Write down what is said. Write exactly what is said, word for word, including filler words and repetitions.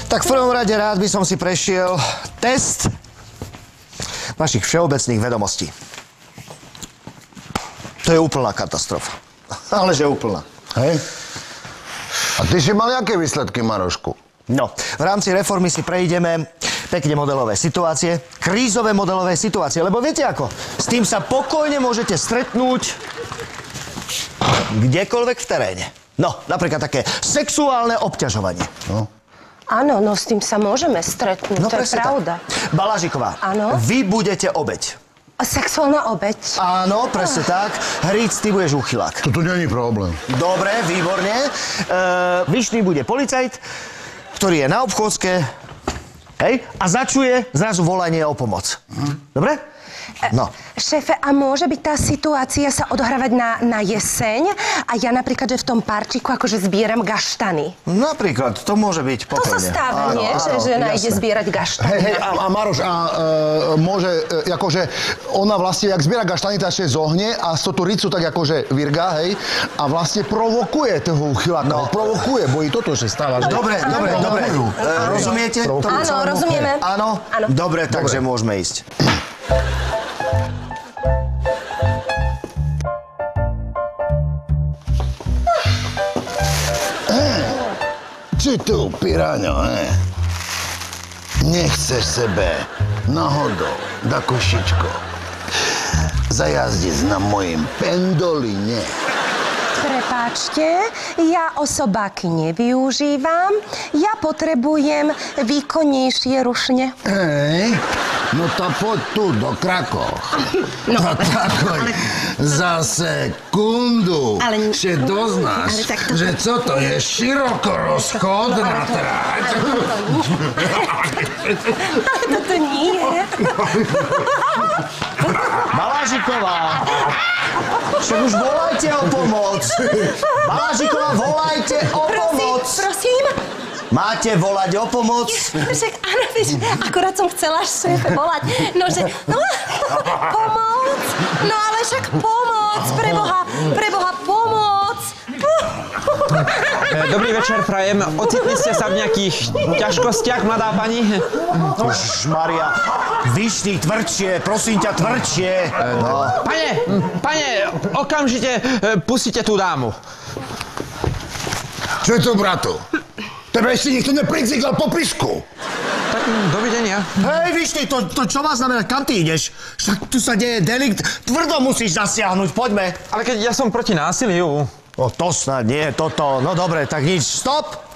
Tak v prvom rade rád by som si prešiel test vašich všeobecných vedomostí. To je úplná katastrofa. Ale že úplná. Hej? A ty si mal jaké výsledky, Marošku? No, v rámci reformy si prejdeme pekne modelové situácie, krízové modelové situácie, lebo viete ako, s tým sa pokojne môžete stretnúť kdekoľvek v teréne. No, napríklad také sexuálne obťažovanie. No. Áno, no s tým sa môžeme stretnúť, No, to je presne pravda. tak. Balážiková, Áno. vy budete obeť. A sexuálna obeť. Áno, presne tak. Hríc, ty budeš úchylák. To tu není problém. Dobre, výborne. E, Vyšný bude policajt, ktorý je na obchôdzke, hej, a začuje zrazu volanie o pomoc. Hm? Dobre? No. Šéfe, a môže byť tá situácia sa odohrávať na, na jeseň a ja napríklad, že v tom parčiku akože zbieram gaštany. Napríklad, to môže byť To pokojne. sa stáva, Áno, nie? áno, že žena jasné. ide zbierať gaštany. Hej, hej, a, a Maroš, a e, môže, e, akože, ona vlastne, jak zbiera gaštany, tak ešte zohne a z tú ricu tak akože virga, hej, a vlastne provokuje toho uchyláka, no. provokuje, bo i toto ešte stáva, že? Dobre, dobre, dobre. E, rozumiete? tomu Áno, celému? rozumieme. Áno? Áno. Dobre, takže môžeme ísť. Či tu, piráňo, eh? Nechceš sebe náhodou da košičko zajazdiť na mojim pendoline? Prepáčte, ja osobáky nevyužívam. Ja potrebujem výkonnejšie rušne. Hej, no to poď tu, do Krakoch. No, a takoj ale... za sekundu Ale- še doznáš, ale tak to- že co to je široko rozchodná tráť. Ale toto nie. Balážiková! Však už volajte o pomoc! Balážiková, volajte o pomoc! Prosím, Máte volať o pomoc? však áno, vieš, akurát som chcela šéfe volať. No, že, no, pomoc, no ale však pomoc, preboha, preboha, pomoc. Dobrý večer, prajem. Ocitli ste sa v nejakých ťažkostiach, mladá pani? Maria, Vyšný, tvrdšie, prosím ťa, tvrdšie. No. Pane, pane, okamžite e, pustite tú dámu. Čo je to, bratu? Tebe ešte nikto nepricikal po pisku. Tak dovidenia. Hej, Vyšný, to, to čo má znamená? Kam ty ideš? Však tu sa deje delikt. Tvrdo musíš zasiahnuť, poďme. Ale keď ja som proti násiliu. No to snad nie, toto. No dobre, tak nič. Stop!